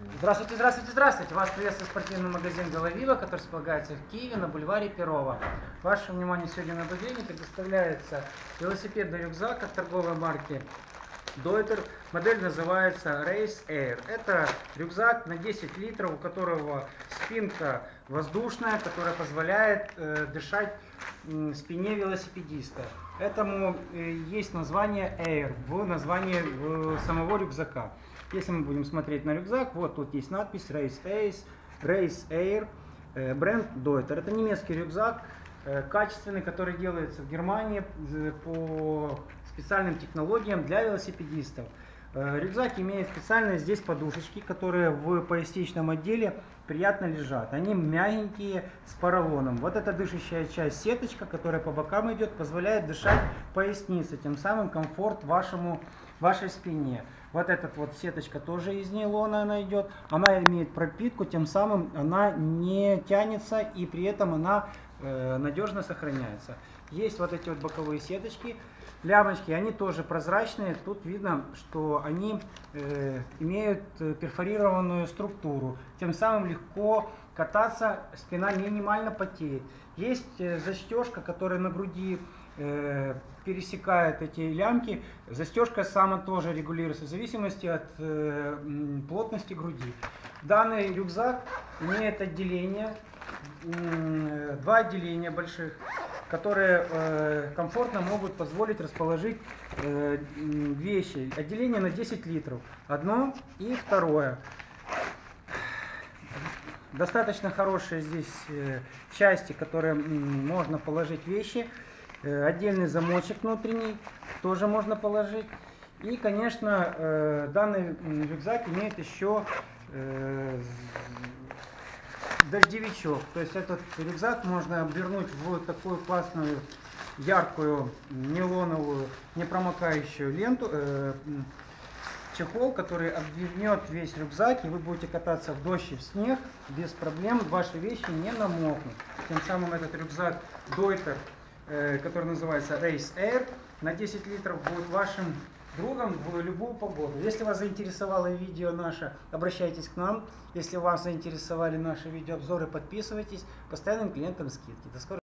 Здравствуйте, здравствуйте, здравствуйте! Вас приветствует спортивный магазин «Головила», который располагается в Киеве на бульваре Перова. Вашему вниманию сегодня на обозрение предоставляется велосипедный рюкзак от торговой марки Deuter. Модель называется Race Air. Это рюкзак на 10 литров, у которого спинка воздушная, которая позволяет дышать спине велосипедиста. Этому есть название Air в названии самого рюкзака. Если мы будем смотреть на рюкзак, вот тут есть надпись Race Air, бренд Deuter. Это немецкий рюкзак, качественный, который делается в Германии по специальным технологиям для велосипедистов. Рюкзак имеет специальные здесь подушечки, которые в поясничном отделе приятно лежат. Они мягенькие, с поролоном. Вот эта дышащая часть, сеточка, которая по бокам идет, позволяет дышать пояснице, тем самым комфорт вашей спине. Вот эта вот сеточка тоже из нейлона она идет. Она имеет пропитку, тем самым она не тянется и при этом она надежно сохраняется. Есть вот эти вот боковые сеточки, лямочки, они тоже прозрачные. Тут видно, что они имеют перфорированную структуру. Тем самым легко кататься, спина минимально потеет. Есть застежка, которая на груди пересекает эти лямки. Застежка сама тоже регулируется в зависимости от плотности груди. Данный рюкзак имеет отделение, два отделения больших, которые комфортно могут позволить расположить вещи. Отделение на 10 литров. Одно и второе. Достаточно хорошие здесь части, которые можно положить вещи. Отдельный замочек внутренний тоже можно положить. И, конечно, данный рюкзак имеет еще дождевичок. То есть этот рюкзак можно обернуть в такую классную, яркую, нейлоновую, непромокающую ленту, чехол, который обвернет весь рюкзак, и вы будете кататься в дождь и в снег без проблем, ваши вещи не намокнут. Тем самым этот рюкзак Deuter, который называется Race Air, на 10 литров будет вашим другом в любую погоду. Если вас заинтересовало видео наше, обращайтесь к нам. Если вас заинтересовали наши видеообзоры, подписывайтесь. Постоянным клиентам скидки. До скорого.